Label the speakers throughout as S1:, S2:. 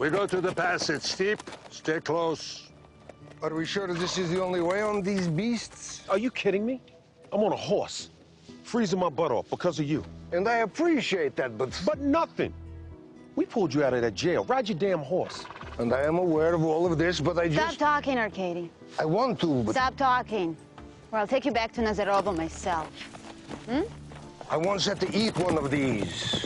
S1: We go to the pass. It's steep. Stay close.
S2: Are we sure this is the only way on these beasts?
S3: Are you kidding me? I'm on a horse, freezing my butt off because of you.
S2: And I appreciate that, but...
S3: But nothing. We pulled you out of that jail. Ride your damn horse.
S2: And I am aware of all of this, but I just...
S4: Stop talking, Arkady.
S2: I want to, but...
S4: Stop talking, or I'll take you back to Nazarovo myself. Hmm?
S2: I once had to eat one of these.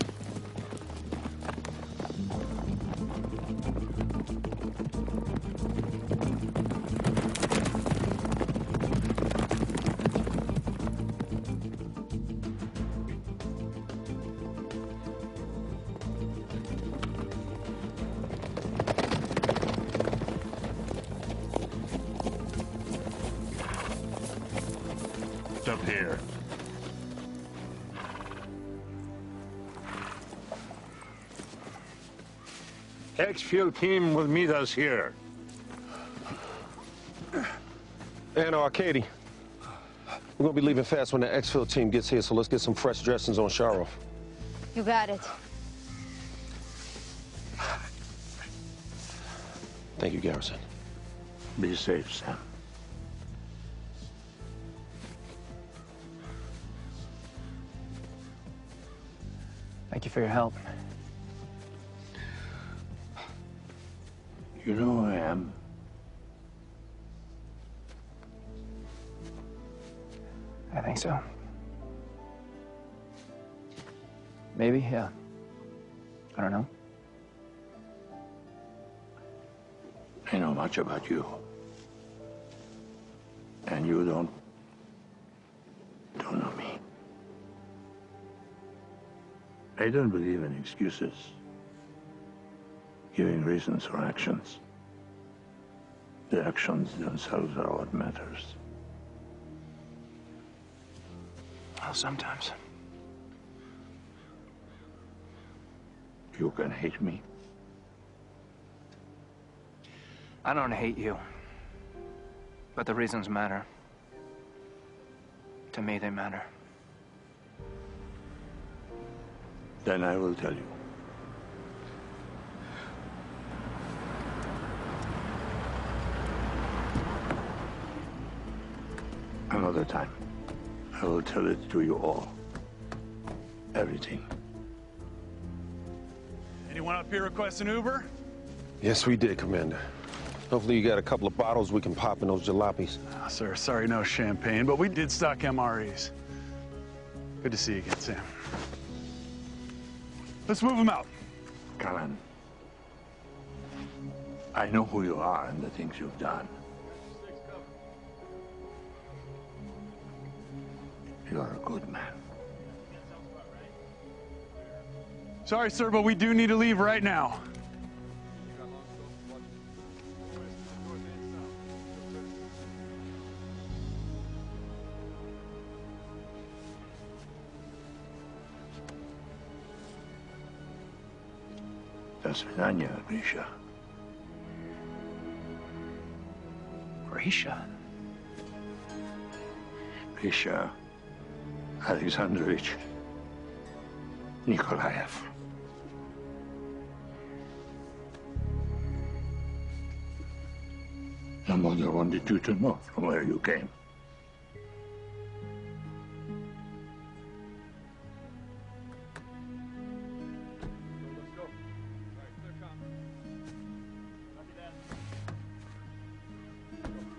S1: Up here. Exfil team will meet us here.
S3: And Arkady, we're gonna be leaving fast when the exfil team gets here, so let's get some fresh dressings on Sharov.
S4: You got it.
S3: Thank you, Garrison.
S1: Be safe, Sam.
S5: Thank you for your help.
S1: You know who I am?
S5: I think so. Maybe, yeah. I don't know.
S1: I know much about you. And you don't know me. I don't believe in excuses, giving reasons for actions. The actions themselves are what matters.
S5: Well, sometimes.
S1: You can hate me.
S5: I don't hate you. But the reasons matter. To me, they matter.
S1: Then I will tell you. Another time, I will tell it to you all. Everything.
S6: Anyone up here request an Uber?
S3: Yes, we did, Commander. Hopefully you got a couple of bottles we can pop in those jalopies.
S6: Sir, sorry, no champagne, but we did stock MREs. Good to see you again, Sam. Let's move them out.
S1: Callan, I know who you are and the things you've done. You are a good man.
S6: Sorry, sir, but we do need to leave right now.
S1: До свидания, Grisha.
S5: Grisha?
S1: Grisha Alexandrovich Nikolaev. Your mother wanted you to know from where you came.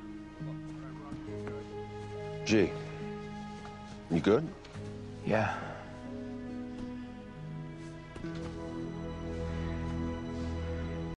S3: G, you good?
S5: Yeah.